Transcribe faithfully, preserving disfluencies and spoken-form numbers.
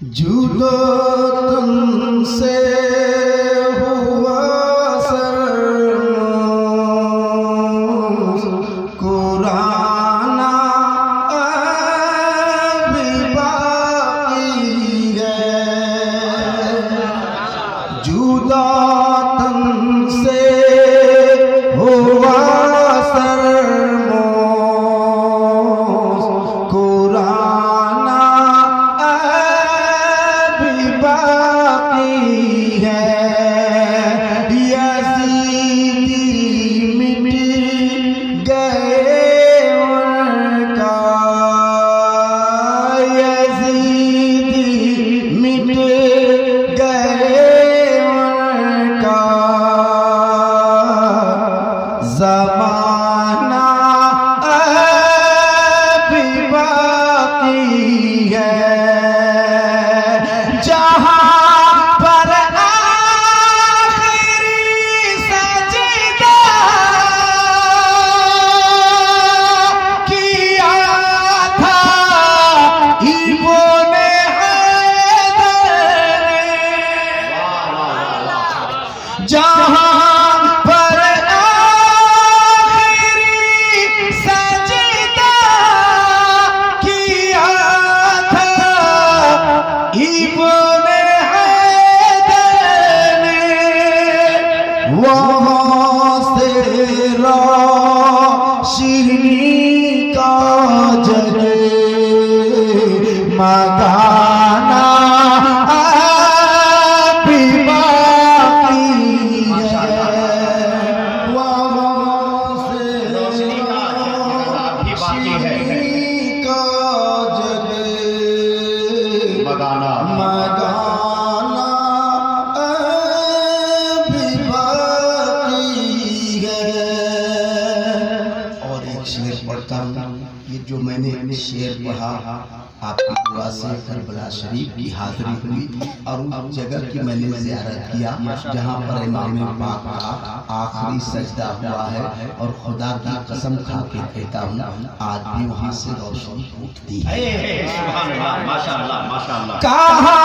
जुदो तुमसे हुआ सरमोज़ कुराना अभी बाकी है। जुदा तुमसे हुआ सरमोज़ कुराना बाकी है। यज़ीदी मिट गए उनका, यज़ीदी मिट गए उनका ज़माना अभी बाकी है। जहाँ पर आखिरी सजदा किया था इब्ने हैदर ने, वहाँ से रोशनी का जले मगाना मगाना मगाना अभी बाकी है। और एक शेर पढ़ता हूँ। ये जो मैंने शेर पढ़ा आपकी दुआ से करबला शरीफ की हाजिरी हुई और उस जगह की मैंने ज़ियारत किया जहाँ पर इमाम पाक का आखिरी सजदा हुआ है। और खुदा की कसम खा के कहता हूँ आज भी वहाँ से रोशनी उठती है। सुभान अल्लाह, माशाअल्लाह, माशाअल्लाह। कहा